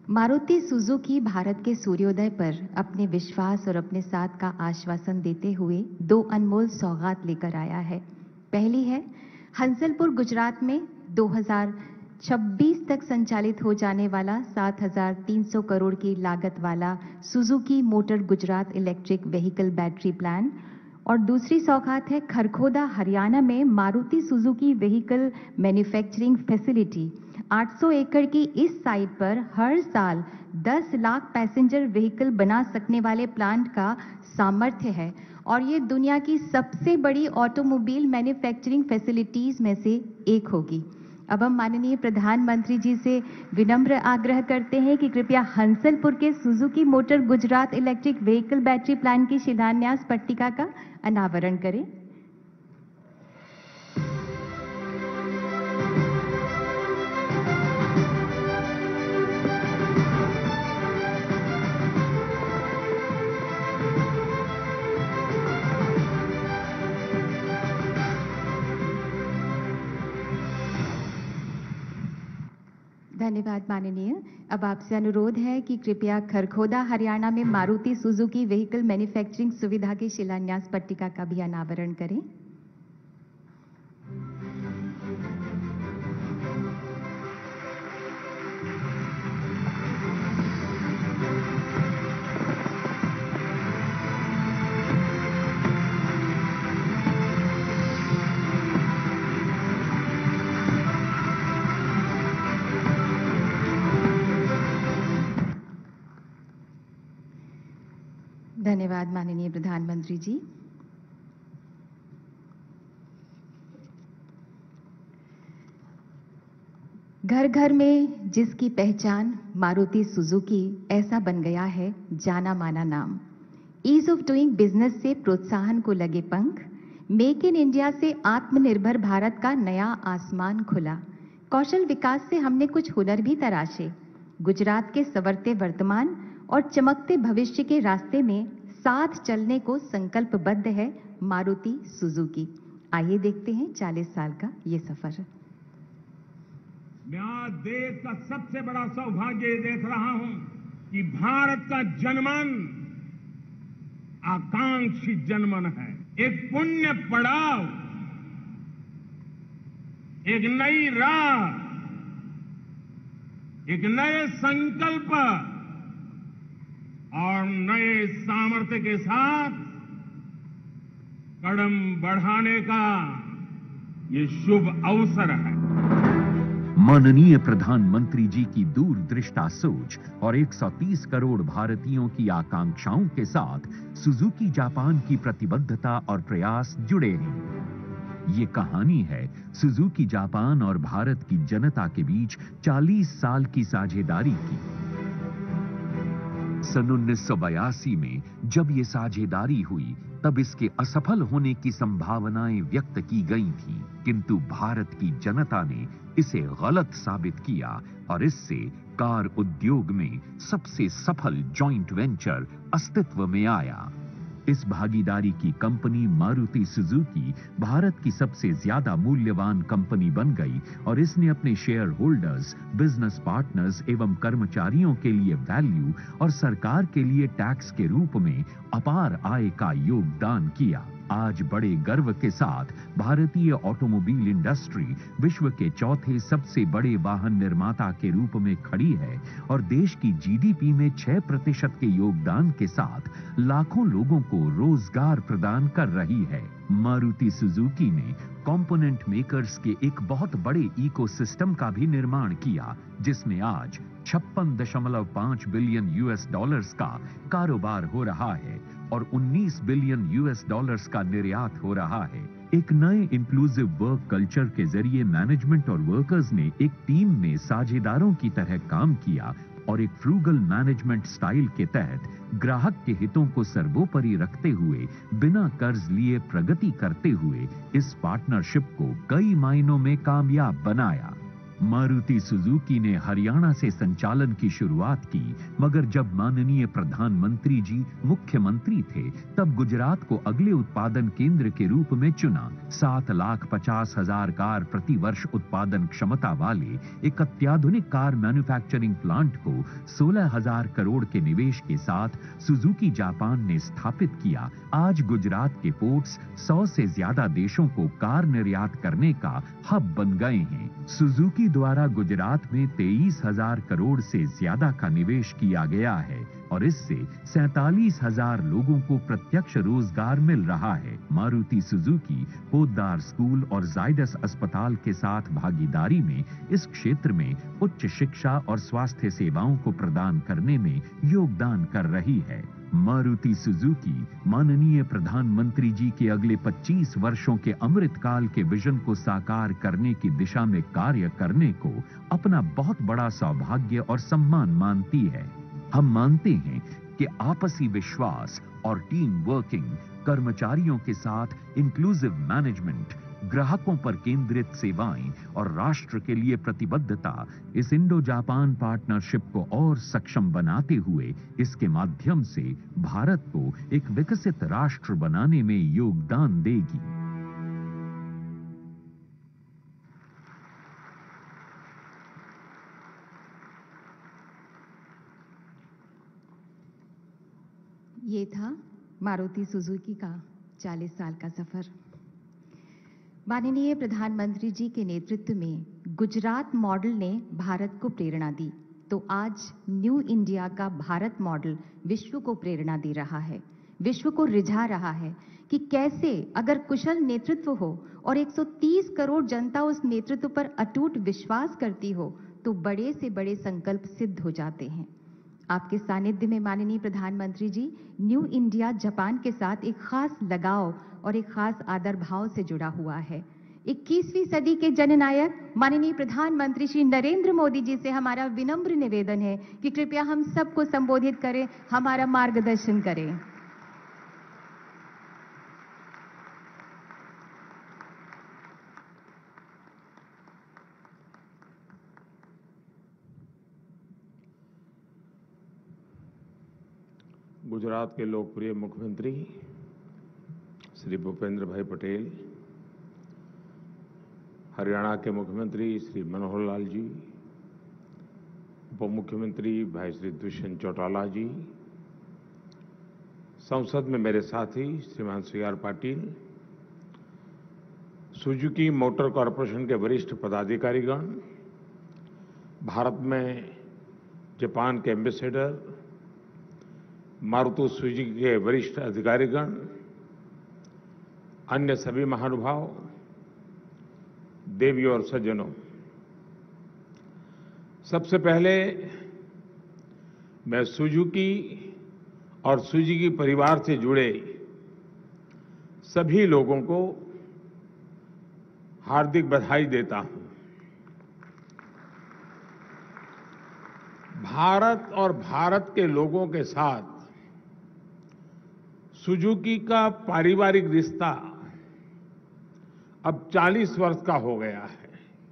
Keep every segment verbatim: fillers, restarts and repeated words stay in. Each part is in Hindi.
मारुति सुजुकी भारत के सूर्योदय पर अपने विश्वास और अपने साथ का आश्वासन देते हुए दो अनमोल सौगात लेकर आया है। पहली है हंसलपुर गुजरात में दो हज़ार छब्बीस तक संचालित हो जाने वाला सात हज़ार तीन सौ करोड़ की लागत वाला Suzuki motor Gujarat electric vehicle battery plan, और दूसरी सौगात है खरखोदा हरियाणा में Maruti Suzuki vehicle manufacturing facility. आठ सौ एकड़ की इस साइट पर हर साल दस लाख पैसेंजर व्हीकल बना सकने वाले प्लांट का सामर्थ्य है और ये दुनिया की सबसे बड़ी ऑटोमोबाइल मैन्युफैक्चरिंग फैसिलिटीज में से एक होगी। अब हम माननीय प्रधानमंत्री जी से विनम्र आग्रह करते हैं कि कृपया हंसलपुर के Suzuki motor Gujarat electric vehicle battery plant की शिलान्यास पट्टिका का अनावरण करें। धन्यवाद माननीय। अब आपसे अनुरोध है कि कृपया खरखोदा हरियाणा में मारुति सुजुकी व्हीकल मैन्युफैक्चरिंग सुविधा की शिलान्यास पट्टिका का भी अनावरण करें। धन्यवाद माननीय प्रधानमंत्री जी। घर घर में जिसकी पहचान मारुति सुजुकी ऐसा बन गया है जाना माना नाम। ईज ऑफ डूइंग बिजनेस से प्रोत्साहन को लगे पंख, मेक इन इंडिया से आत्मनिर्भर भारत का नया आसमान खुला। कौशल विकास से हमने कुछ हुनर भी तराशे। गुजरात के संवरते वर्तमान और चमकते भविष्य के रास्ते में साथ चलने को संकल्पबद्ध है मारुति सुजुकी। आइए देखते हैं चालीस साल का ये सफर। मैं आज देश का सबसे बड़ा सौभाग्य देख रहा हूं कि भारत का जनमन आकांक्षी जनमन है। एक पुण्य पड़ाव, एक नई राह, एक नए संकल्प और नए सामर्थ्य के साथ कदम बढ़ाने का ये शुभ अवसर है। माननीय प्रधानमंत्री जी की दूरदृष्टा सोच और एक सौ तीस करोड़ भारतीयों की आकांक्षाओं के साथ सुजुकी जापान की प्रतिबद्धता और प्रयास जुड़े हैं। ये कहानी है सुजुकी जापान और भारत की जनता के बीच चालीस साल की साझेदारी की। सन उन्नीस सौ बयासी में जब ये साझेदारी हुई तब इसके असफल होने की संभावनाएं व्यक्त की गई थीं, किंतु भारत की जनता ने इसे गलत साबित किया और इससे कार उद्योग में सबसे सफल जॉइंट वेंचर अस्तित्व में आया। इस भागीदारी की कंपनी मारुति सुजुकी भारत की सबसे ज्यादा मूल्यवान कंपनी बन गई और इसने अपने शेयर होल्डर्स, बिजनेस पार्टनर्स एवं कर्मचारियों के लिए वैल्यू और सरकार के लिए टैक्स के रूप में अपार आय का योगदान किया। आज बड़े गर्व के साथ भारतीय ऑटोमोबाइल इंडस्ट्री विश्व के चौथे सबसे बड़े वाहन निर्माता के रूप में खड़ी है और देश की जीडीपी में छह प्रतिशत के योगदान के साथ लाखों लोगों को रोजगार प्रदान कर रही है। मारुति सुजुकी ने कंपोनेंट मेकर्स के एक बहुत बड़े इकोसिस्टम का भी निर्माण किया, जिसमें आज छप्पन दशमलव पाँच बिलियन यूएस डॉलर्स का कारोबार हो रहा है और उन्नीस बिलियन यूएस डॉलर्स का निर्यात हो रहा है। एक नए इंक्लूसिव वर्क कल्चर के जरिए मैनेजमेंट और वर्कर्स ने एक टीम में साझेदारों की तरह काम किया और एक फ्रूगल मैनेजमेंट स्टाइल के तहत ग्राहक के हितों को सर्वोपरि रखते हुए बिना कर्ज लिए प्रगति करते हुए इस पार्टनरशिप को कई मायनों में कामयाब बनाया। मारुति सुजुकी ने हरियाणा से संचालन की शुरुआत की, मगर जब माननीय प्रधानमंत्री जी मुख्यमंत्री थे तब गुजरात को अगले उत्पादन केंद्र के रूप में चुना। सात लाख पचास हजार कार प्रति वर्ष उत्पादन क्षमता वाले एक अत्याधुनिक कार मैन्युफैक्चरिंग प्लांट को सोलह हजार करोड़ के निवेश के साथ सुजुकी जापान ने स्थापित किया। आज गुजरात के पोर्ट्स सौ से ज्यादा देशों को कार निर्यात करने का हब बन गए हैं। सुजुकी द्वारा गुजरात में तेईस हजार करोड़ से ज्यादा का निवेश किया गया है और इससे सैंतालीस हजार लोगों को प्रत्यक्ष रोजगार मिल रहा है। मारुति सुजुकी पोद्दार स्कूल और जायडस अस्पताल के साथ भागीदारी में इस क्षेत्र में उच्च शिक्षा और स्वास्थ्य सेवाओं को प्रदान करने में योगदान कर रही है। मारुति सुजुकी माननीय प्रधानमंत्री जी के अगले पच्चीस वर्षों के अमृतकाल के विजन को साकार करने की दिशा में कार्य करने को अपना बहुत बड़ा सौभाग्य और सम्मान मानती है। हम मानते हैं कि आपसी विश्वास और टीम वर्किंग, कर्मचारियों के साथ इंक्लूसिव मैनेजमेंट, ग्राहकों पर केंद्रित सेवाएं और राष्ट्र के लिए प्रतिबद्धता इस इंडो जापान पार्टनरशिप को और सक्षम बनाते हुए इसके माध्यम से भारत को एक विकसित राष्ट्र बनाने में योगदान देगी। ये था मारुति सुजुकी का चालीस साल का सफर। माननीय प्रधानमंत्री जी के नेतृत्व में गुजरात मॉडल ने भारत को प्रेरणा दी, तो आज न्यू इंडिया का भारत मॉडल विश्व को प्रेरणा दे रहा है, विश्व को रिझा रहा है कि कैसे अगर कुशल नेतृत्व हो और एक सौ तीस करोड़ जनता उस नेतृत्व पर अटूट विश्वास करती हो तो बड़े से बड़े संकल्प सिद्ध हो जाते हैं। आपके सानिध्य में माननीय प्रधानमंत्री जी न्यू इंडिया जापान के साथ एक खास लगाव और एक खास आदर भाव से जुड़ा हुआ है। इक्कीसवीं सदी के जननायक माननीय प्रधानमंत्री श्री नरेंद्र मोदी जी से हमारा विनम्र निवेदन है कि कृपया हम सबको संबोधित करें, हमारा मार्गदर्शन करें। गुजरात के लोकप्रिय मुख्यमंत्री श्री भूपेंद्र भाई पटेल, हरियाणा के मुख्यमंत्री श्री मनोहर लाल जी, उप मुख्यमंत्री भाई श्री दुष्यंत चौटाला जी, संसद में मेरे साथी श्रीमान C R Patil, Suzuki motor corporation के वरिष्ठ पदाधिकारीगण, भारत में जापान के एम्बेसडर, मारुति सुजुकी के वरिष्ठ अधिकारीगण, अन्य सभी महानुभाव, देवियों और सज्जनों, सबसे पहले मैं सुजुकी और सुजुकी परिवार से जुड़े सभी लोगों को हार्दिक बधाई देता हूं। भारत और भारत के लोगों के साथ सुजुकी का पारिवारिक रिश्ता अब चालीस वर्ष का हो गया है।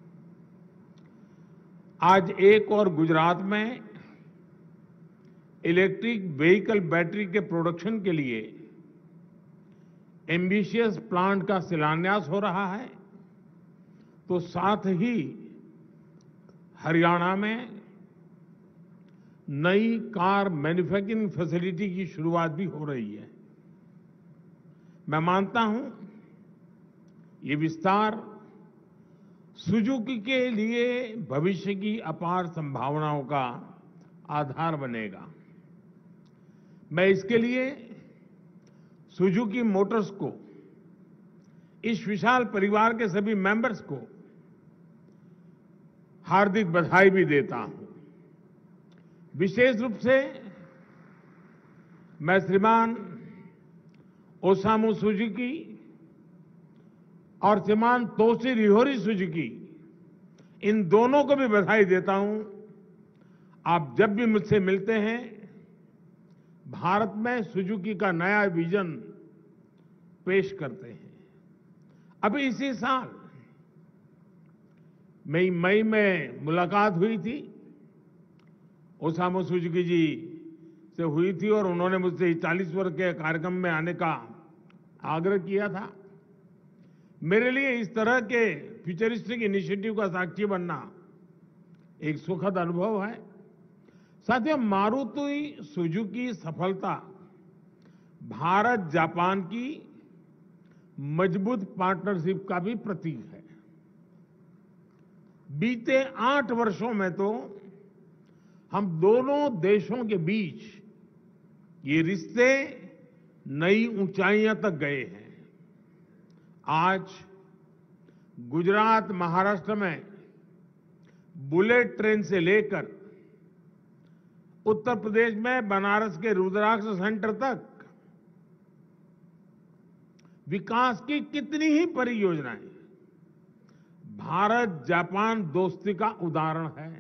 आज एक और गुजरात में इलेक्ट्रिक व्हीकल बैटरी के प्रोडक्शन के लिए एम्बिशियस प्लांट का शिलान्यास हो रहा है, तो साथ ही हरियाणा में नई कार मैन्युफैक्चरिंग फैसिलिटी की शुरुआत भी हो रही है। मैं मानता हूं ये विस्तार सुजुकी के लिए भविष्य की अपार संभावनाओं का आधार बनेगा। मैं इसके लिए सुजुकी मोटर्स को, इस विशाल परिवार के सभी मेंबर्स को हार्दिक बधाई भी देता हूं। विशेष रूप से मैं श्रीमान ओसामू सुजुकी और श्रीमान तोशिहिरोरी सुजुकी, इन दोनों को भी बधाई देता हूं। आप जब भी मुझसे मिलते हैं, भारत में सुजुकी का नया विजन पेश करते हैं। अभी इसी साल मई मई में मुलाकात हुई थी, ओसामू सुजुकी जी से हुई थी और उन्होंने मुझसे चालीस वर्ष के कार्यक्रम में आने का आग्रह किया था। मेरे लिए इस तरह के फ्यूचरिस्टिक इनिशिएटिव का साक्षी बनना एक सुखद अनुभव है। साथियों, मारुति सुजुकी सफलता भारत जापान की मजबूत पार्टनरशिप का भी प्रतीक है। बीते आठ वर्षों में तो हम दोनों देशों के बीच ये रिश्ते नई ऊंचाइयां तक गए हैं। आज गुजरात, महाराष्ट्र में बुलेट ट्रेन से लेकर उत्तर प्रदेश में बनारस के रुद्राक्ष सेंटर तक विकास की कितनी ही परियोजनाएं भारत जापान दोस्ती का उदाहरण है।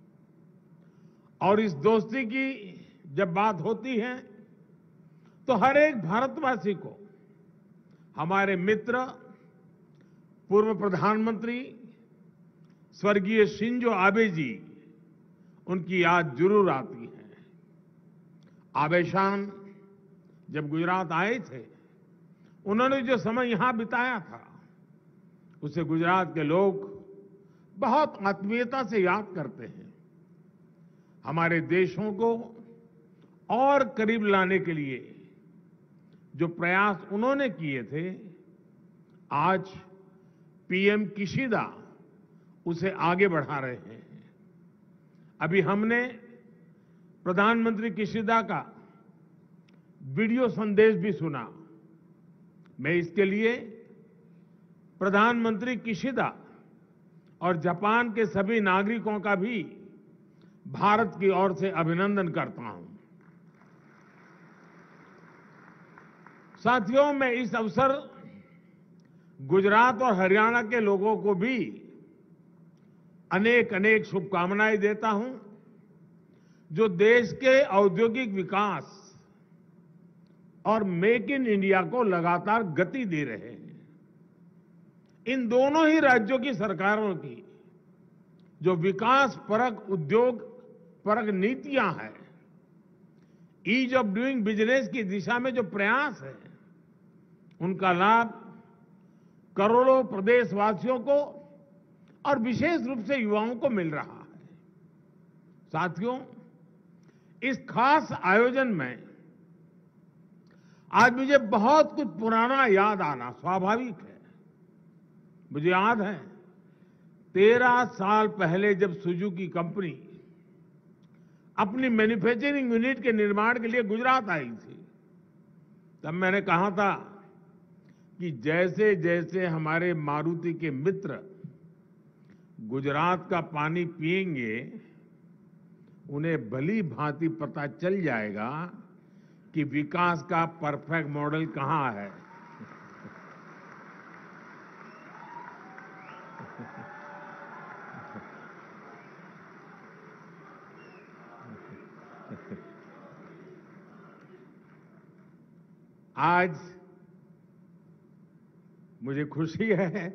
और इस दोस्ती की जब बात होती है तो हर एक भारतवासी को हमारे मित्र पूर्व प्रधानमंत्री स्वर्गीय शिंजो आबे जी, उनकी याद जरूर आती है। आबे शान जब गुजरात आए थे, उन्होंने जो समय यहां बिताया था उसे गुजरात के लोग बहुत आत्मीयता से याद करते हैं। हमारे देशों को और करीब लाने के लिए जो प्रयास उन्होंने किए थे, आज पीएम किशिदा उसे आगे बढ़ा रहे हैं। अभी हमने प्रधानमंत्री किशिदा का वीडियो संदेश भी सुना। मैं इसके लिए प्रधानमंत्री किशिदा और जापान के सभी नागरिकों का भी भारत की ओर से अभिनंदन करता हूं। साथियों, मैं इस अवसर गुजरात और हरियाणा के लोगों को भी अनेक अनेक शुभकामनाएं देता हूं, जो देश के औद्योगिक विकास और मेक इन इंडिया को लगातार गति दे रहे हैं। इन दोनों ही राज्यों की सरकारों की जो विकास परक, उद्योग परक नीतियां हैं, ईज ऑफ डूइंग बिजनेस की दिशा में जो प्रयास है, उनका लाभ करोड़ों प्रदेशवासियों को और विशेष रूप से युवाओं को मिल रहा है। साथियों, इस खास आयोजन में आज मुझे बहुत कुछ पुराना याद आना स्वाभाविक है। मुझे याद है तेरह साल पहले जब सुजुकी कंपनी अपनी मैन्युफैक्चरिंग यूनिट के निर्माण के लिए गुजरात आई थी, तब मैंने कहा था कि जैसे जैसे हमारे मारुति के मित्र गुजरात का पानी पिएंगे, उन्हें भली भांति पता चल जाएगा कि विकास का परफेक्ट मॉडल कहां है। आज मुझे खुशी है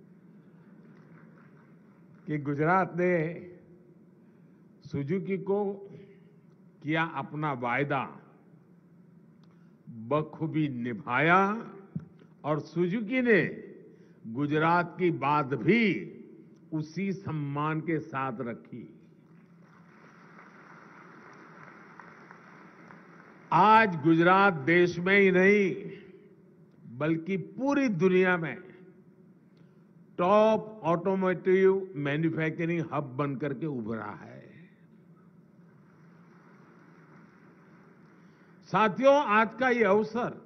कि गुजरात ने सुजुकी को किया अपना वायदा बखूबी निभाया और सुजुकी ने गुजरात की बात भी उसी सम्मान के साथ रखी। आज गुजरात देश में ही नहीं बल्कि पूरी दुनिया में टॉप ऑटोमोटिव मैन्युफैक्चरिंग हब बनकर के उभरा है। साथियों, आज का ये अवसर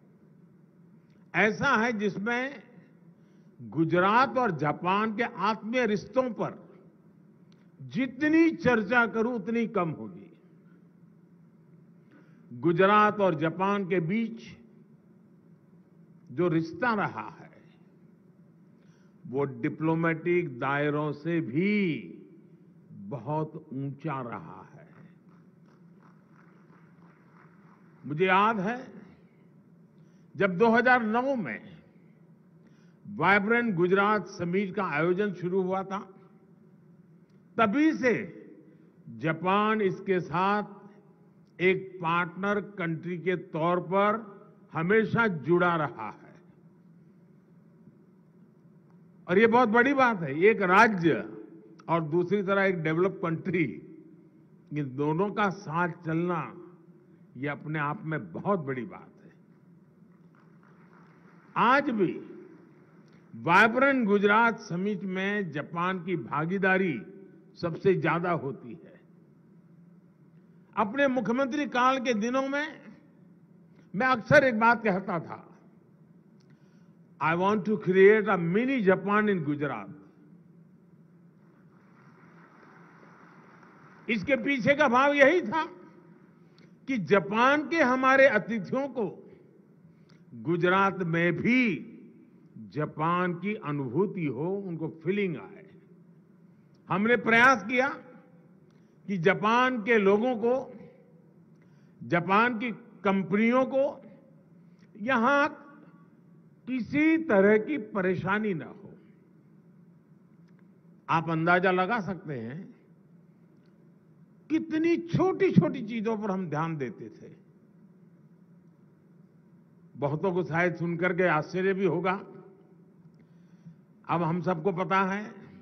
ऐसा है जिसमें गुजरात और जापान के आत्मीय रिश्तों पर जितनी चर्चा करूं उतनी कम होगी। गुजरात और जापान के बीच जो रिश्ता रहा है वो डिप्लोमेटिक दायरों से भी बहुत ऊंचा रहा है। मुझे याद है जब दो हज़ार नौ में वाइब्रेंट गुजरात समिट का आयोजन शुरू हुआ था, तभी से जापान इसके साथ एक पार्टनर कंट्री के तौर पर हमेशा जुड़ा रहा है। और ये बहुत बड़ी बात है। एक राज्य और दूसरी तरह एक डेवलप कंट्री, ये दोनों का साथ चलना, ये अपने आप में बहुत बड़ी बात है। आज भी वाइब्रेंट गुजरात समिट में जापान की भागीदारी सबसे ज्यादा होती है। अपने मुख्यमंत्री काल के दिनों में मैं अक्सर एक बात कहता था, I want to create a mini Japan in Gujarat. इसके पीछे का भाव यही था कि जापान के हमारे अतिथियों को गुजरात में भी जापान की अनुभूति हो, उनको फीलिंग आए। हमने प्रयास किया कि जापान के लोगों को, जापान की कंपनियों को यहां किसी तरह की परेशानी ना हो। आप अंदाजा लगा सकते हैं कितनी छोटी छोटी चीजों पर हम ध्यान देते थे। बहुतों को शायद सुनकर के आश्चर्य भी होगा। अब हम सबको पता है,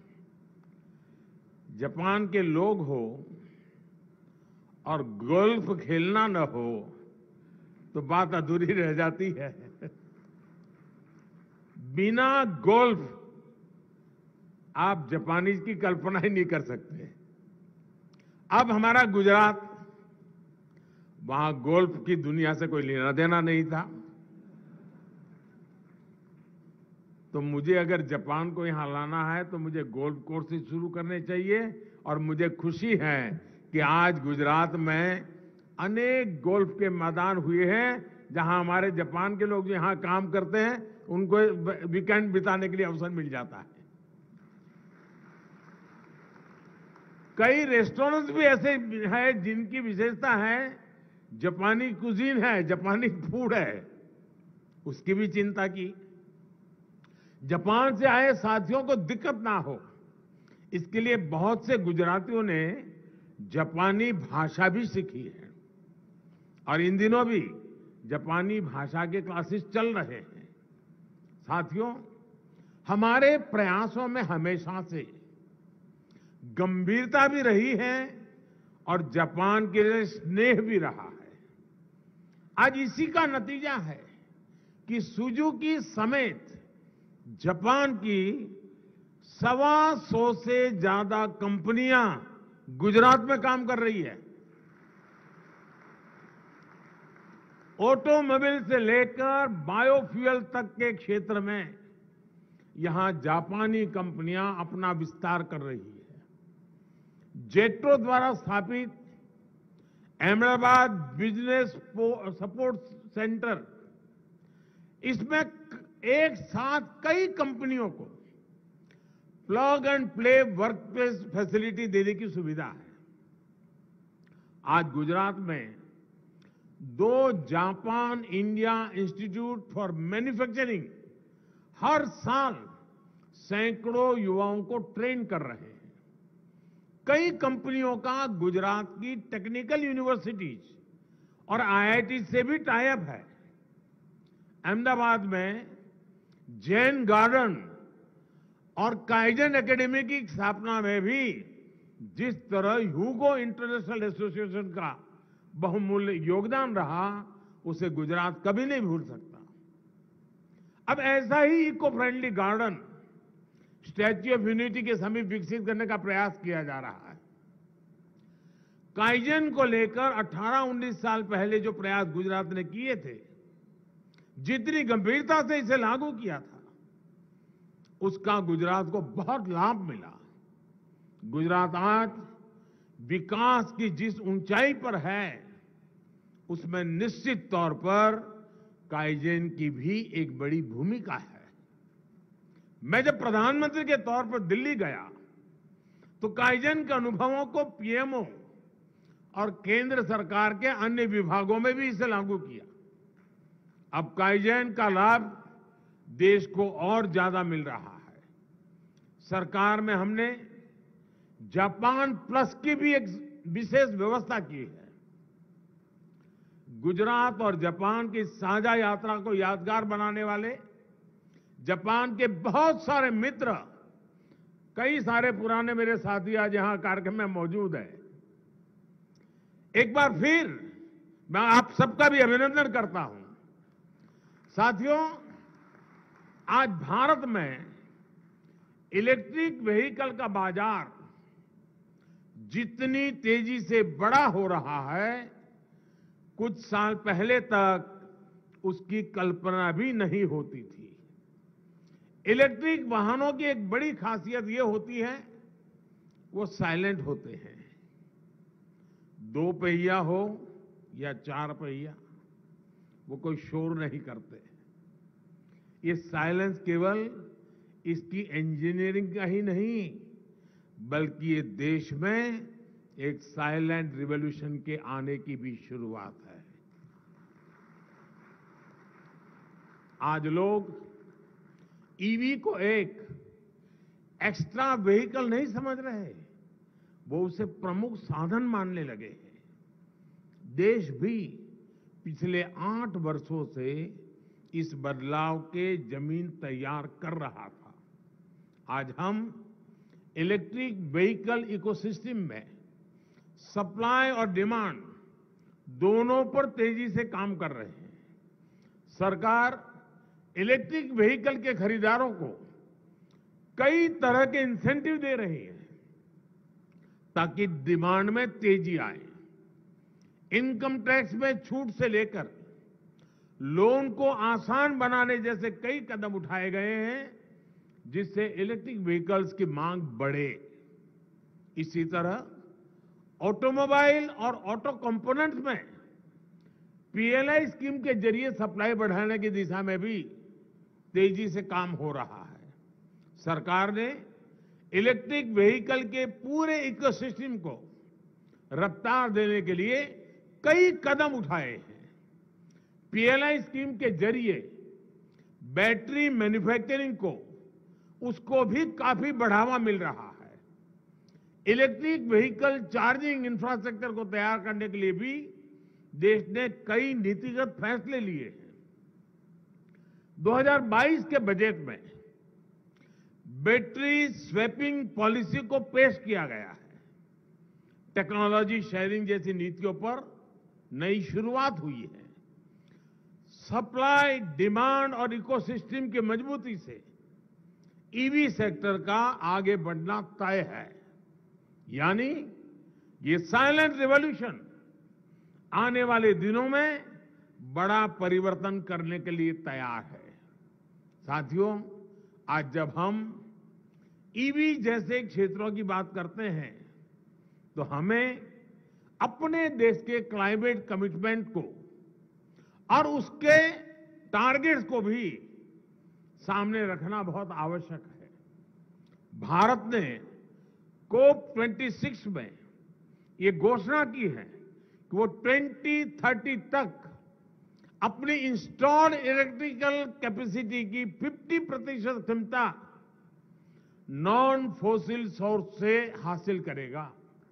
जापान के लोग हो और गोल्फ खेलना न हो तो बात अधूरी रह जाती है। बिना गोल्फ आप जापानीज की कल्पना ही नहीं कर सकते। अब हमारा गुजरात, वहां गोल्फ की दुनिया से कोई लेना देना नहीं था, तो मुझे अगर जापान को यहां लाना है तो मुझे गोल्फ कोर्स से शुरू करने चाहिए। और मुझे खुशी है कि आज गुजरात में अनेक गोल्फ के मैदान हुए हैं, जहां हमारे जापान के लोग जो यहां काम करते हैं उनको वीकेंड बिताने के लिए अवसर मिल जाता है। कई रेस्टोरेंट्स भी ऐसे हैं जिनकी विशेषता है जापानी कुजीन है, जापानी फूड है, उसकी भी चिंता की। जापान से आए साथियों को दिक्कत ना हो, इसके लिए बहुत से गुजरातियों ने जापानी भाषा भी सीखी है और इन दिनों भी जापानी भाषा के क्लासेस चल रहे हैं। साथियों, हमारे प्रयासों में हमेशा से गंभीरता भी रही है और जापान के लिए स्नेह भी रहा है। आज इसी का नतीजा है कि सुजुकी समेत जापान की सवा सौ से ज्यादा कंपनियां गुजरात में काम कर रही है। ऑटोमोबाइल से लेकर बायोफ्यूल तक के क्षेत्र में यहां जापानी कंपनियां अपना विस्तार कर रही है। जेट्रो द्वारा स्थापित अहमदाबाद बिजनेस सपोर्ट सेंटर, इसमें एक साथ कई कंपनियों को plug and play work place facility देने की सुविधा है। आज गुजरात में दो Japan India institute for manufacturing हर साल सैकड़ों युवाओं को ट्रेन कर रहे हैं। कई कंपनियों का गुजरात की टेक्निकल यूनिवर्सिटीज और आई आई टी से भी टाई अप है। अहमदाबाद में जैन गार्डन और काइजन एकेडमी की स्थापना में भी जिस तरह ह्यूगो इंटरनेशनल एसोसिएशन का बहुमूल्य योगदान रहा, उसे गुजरात कभी नहीं भूल सकता। अब ऐसा ही eco friendly garden statue of unity के समीप विकसित करने का प्रयास किया जा रहा है। काइजन को लेकर अठारह उन्नीस साल पहले जो प्रयास गुजरात ने किए थे, जितनी गंभीरता से इसे लागू किया था, उसका गुजरात को बहुत लाभ मिला। गुजरात आज विकास की जिस ऊंचाई पर है, उसमें निश्चित तौर पर काइजन की भी एक बड़ी भूमिका है। मैं जब प्रधानमंत्री के तौर पर दिल्ली गया तो काइजन के अनुभवों को पी एम ओ और केंद्र सरकार के अन्य विभागों में भी इसे लागू किया। अब काइजन का लाभ देश को और ज्यादा मिल रहा है। सरकार में हमने जापान प्लस की भी एक विशेष व्यवस्था की है। गुजरात और जापान की साझा यात्रा को यादगार बनाने वाले जापान के बहुत सारे मित्र, कई सारे पुराने मेरे साथी आज यहां कार्यक्रम में मौजूद हैं। एक बार फिर मैं आप सबका भी अभिनंदन करता हूं। साथियों, आज भारत में इलेक्ट्रिक व्हीकल का बाजार जितनी तेजी से बड़ा हो रहा है, कुछ साल पहले तक उसकी कल्पना भी नहीं होती थी। इलेक्ट्रिक वाहनों की एक बड़ी खासियत यह होती है, वो साइलेंट होते हैं। दो पहिया हो या चार पहिया, वो कोई शोर नहीं करते। ये साइलेंस केवल इसकी इंजीनियरिंग का ही नहीं, बल्कि ये देश में एक साइलेंट रिवॉल्यूशन के आने की भी शुरुआत है। आज लोग ईवी को एक एक्स्ट्रा व्हीकल नहीं समझ रहे, वो उसे प्रमुख साधन मानने लगे हैं। देश भी पिछले आठ वर्षों से इस बदलाव के जमीन तैयार कर रहा था। आज हम इलेक्ट्रिक व्हीकल इकोसिस्टम में सप्लाई और डिमांड दोनों पर तेजी से काम कर रहे हैं। सरकार इलेक्ट्रिक व्हीकल के खरीदारों को कई तरह के इंसेंटिव दे रही है ताकि डिमांड में तेजी आए। इनकम टैक्स में छूट से लेकर लोन को आसान बनाने जैसे कई कदम उठाए गए हैं, जिससे इलेक्ट्रिक व्हीकल्स की मांग बढ़े। इसी तरह ऑटोमोबाइल और ऑटो कंपोनेंट्स में पीएलआई स्कीम के जरिए सप्लाई बढ़ाने की दिशा में भी तेजी से काम हो रहा है। सरकार ने इलेक्ट्रिक व्हीकल के पूरे इकोसिस्टम को रफ्तार देने के लिए कई कदम उठाए हैं। पीएलआई स्कीम के जरिए बैटरी मैन्युफैक्चरिंग को उसको भी काफी बढ़ावा मिल रहा है। इलेक्ट्रिक व्हीकल चार्जिंग इंफ्रास्ट्रक्चर को तैयार करने के लिए भी देश ने कई नीतिगत फैसले लिए हैं। दो हज़ार बाईस के बजट में बैटरी स्वैपिंग पॉलिसी को पेश किया गया है। टेक्नोलॉजी शेयरिंग जैसी नीतियों पर नई शुरुआत हुई है। सप्लाई, डिमांड और इकोसिस्टम की मजबूती से ईवी सेक्टर का आगे बढ़ना तय है। यानी ये साइलेंट रिवॉल्यूशन आने वाले दिनों में बड़ा परिवर्तन करने के लिए तैयार है। साथियों, आज जब हम ईवी जैसे क्षेत्रों की बात करते हैं, तो हमें अपने देश के क्लाइमेट कमिटमेंट को और उसके टारगेट्स को भी सामने रखना बहुत आवश्यक है। भारत ने कोप छब्बीस में ये घोषणा की है कि वो दो हज़ार तीस तक अपनी इंस्टॉल्ड इलेक्ट्रिकल कैपेसिटी की पचास प्रतिशत क्षमता नॉन फॉसिल सोर्स से हासिल करेगा।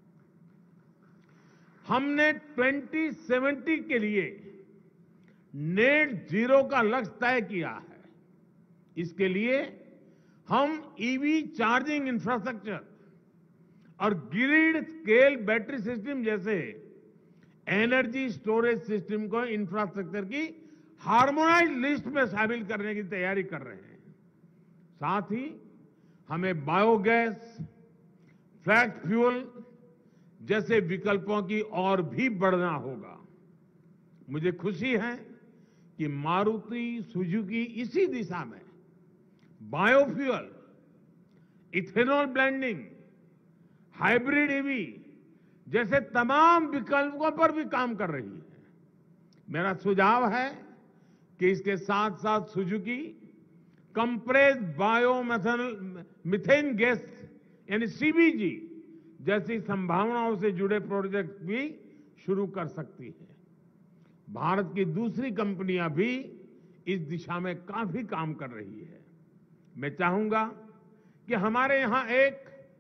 हमने दो हज़ार सत्तर के लिए नेट जीरो का लक्ष्य तय किया है। इसके लिए हम ईवी चार्जिंग इंफ्रास्ट्रक्चर और ग्रिड स्केल बैटरी सिस्टम जैसे एनर्जी स्टोरेज सिस्टम को इंफ्रास्ट्रक्चर की हार्मोनाइज्ड लिस्ट में शामिल करने की तैयारी कर रहे हैं। साथ ही हमें बायोगैस, फ्लैक्स फ्यूल जैसे विकल्पों की ओर भी बढ़ना होगा। मुझे खुशी है कि मारुति सुजुकी इसी दिशा में biofuel, ethanol blending, hybrid EV जैसे तमाम विकल्पों पर भी काम कर रही है। मेरा सुझाव है कि इसके साथ साथ Suzuki compressed bio methane gas यानी सीबीजी जैसी संभावनाओं से जुड़े प्रोजेक्ट भी शुरू कर सकती है। भारत की दूसरी कंपनियां भी इस दिशा में काफी काम कर रही है। मैं चाहूंगा कि हमारे यहां एक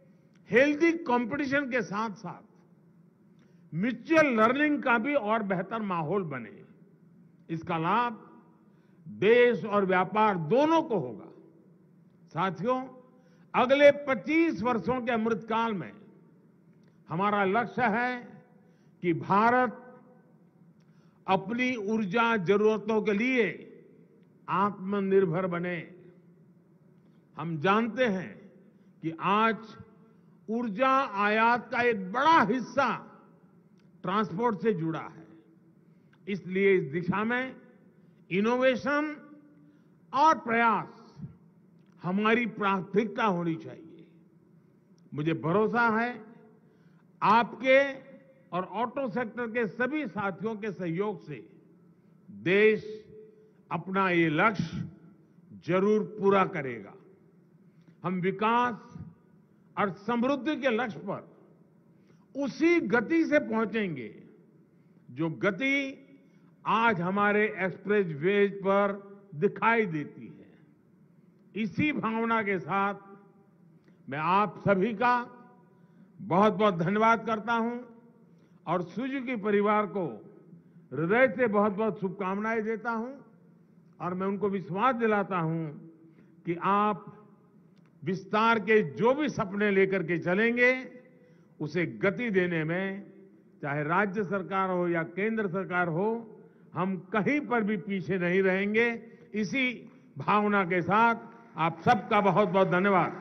हेल्दी कंपटीशन के साथ साथ म्यूचुअल लर्निंग का भी और बेहतर माहौल बने। इसका लाभ देश और व्यापार दोनों को होगा। साथियों, अगले पच्चीस वर्षों के अमृतकाल में हमारा लक्ष्य है कि भारत अपनी ऊर्जा जरूरतों के लिए आत्मनिर्भर बने। हम जानते हैं कि आज ऊर्जा आयात का एक बड़ा हिस्सा ट्रांसपोर्ट से जुड़ा है। इसलिए इस दिशा में इनोवेशन और प्रयास हमारी प्राथमिकता होनी चाहिए। मुझे भरोसा है आपके और ऑटो सेक्टर के सभी साथियों के सहयोग से देश अपना ये लक्ष्य जरूर पूरा करेगा। हम विकास और समृद्धि के लक्ष्य पर उसी गति से पहुंचेंगे जो गति आज हमारे एक्सप्रेस वेज पर दिखाई देती है। इसी भावना के साथ मैं आप सभी का बहुत बहुत धन्यवाद करता हूं और सुजुकी परिवार को हृदय से बहुत बहुत शुभकामनाएं देता हूं और मैं उनको विश्वास दिलाता हूं कि आप विस्तार के जो भी सपने लेकर के चलेंगे उसे गति देने में, चाहे राज्य सरकार हो या केंद्र सरकार हो, हम कहीं पर भी पीछे नहीं रहेंगे। इसी भावना के साथ आप सबका बहुत बहुत धन्यवाद।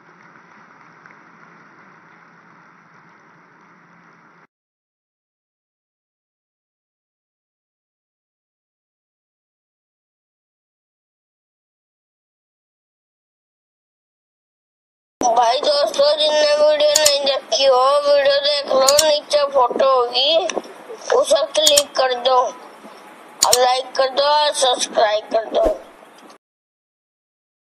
भाई दोस्तों, जिनने वीडियो नहीं देखी हो वीडियो देख लो, नीचे फोटो होगी उसे क्लिक कर दो और लाइक कर दो और सब्सक्राइब कर दो।